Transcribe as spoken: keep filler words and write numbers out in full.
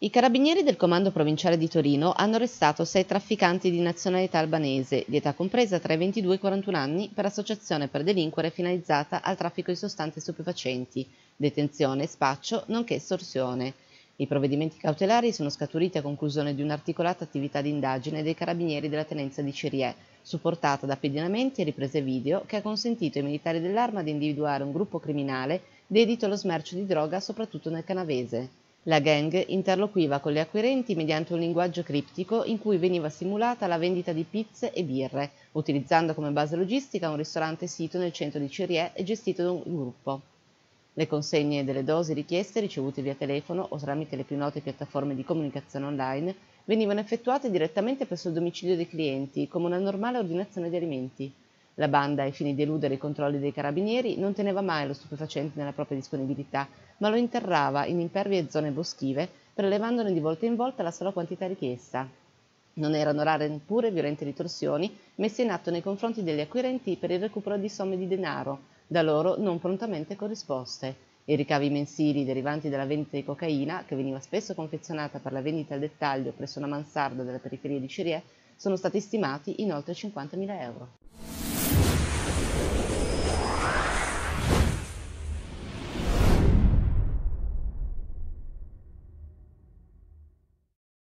I carabinieri del Comando Provinciale di Torino hanno arrestato sei trafficanti di nazionalità albanese, di età compresa tra i ventidue e i quarantuno anni, per associazione per delinquere finalizzata al traffico di sostanze stupefacenti, detenzione, spaccio, nonché estorsione. I provvedimenti cautelari sono scaturiti a conclusione di un'articolata attività di indagine dei carabinieri della tenenza di Cirié, supportata da pedinamenti e riprese video, che ha consentito ai militari dell'Arma di individuare un gruppo criminale dedito allo smercio di droga soprattutto nel Canavese. La gang interloquiva con gli acquirenti mediante un linguaggio criptico in cui veniva simulata la vendita di pizze e birre, utilizzando come base logistica un ristorante sito nel centro di Cirié e gestito da un gruppo. Le consegne delle dosi richieste, ricevute via telefono o tramite le più note piattaforme di comunicazione online, venivano effettuate direttamente presso il domicilio dei clienti, come una normale ordinazione di alimenti. La banda, ai fini di eludere i controlli dei carabinieri, non teneva mai lo stupefacente nella propria disponibilità, ma lo interrava in impervie zone boschive, prelevandone di volta in volta la sola quantità richiesta. Non erano rare neppure violente ritorsioni messe in atto nei confronti degli acquirenti per il recupero di somme di denaro, da loro non prontamente corrisposte. I ricavi mensili derivanti dalla vendita di cocaina, che veniva spesso confezionata per la vendita al dettaglio presso una mansarda delle periferie di Cirié, sono stati stimati in oltre cinquantamila euro.